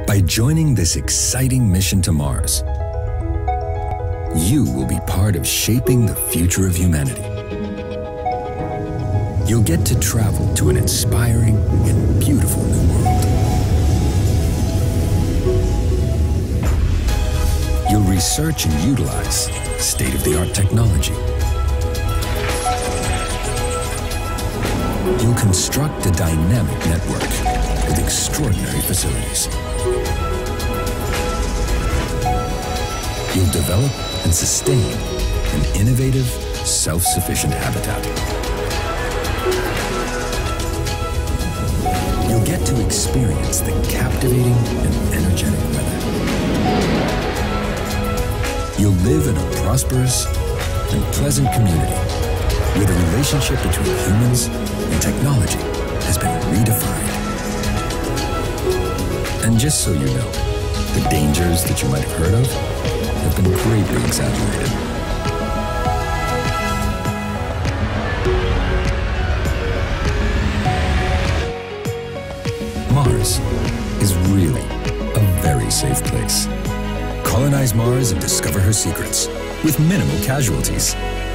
By joining this exciting mission to Mars, you will be part of shaping the future of humanity. You'll get to travel to an inspiring and beautiful new world. You'll research and utilize state-of-the-art technology. You'll construct a dynamic network with extraordinary facilities. You'll develop and sustain an innovative, self-sufficient habitat. You'll get to experience the captivating and energetic weather. You'll live in a prosperous and pleasant community where the relationship between humans and technology has been redefined. And just so you know, the dangers that you might have heard of have been greatly exaggerated. Mars is really a very safe place. Colonize Mars and discover her secrets with minimal casualties.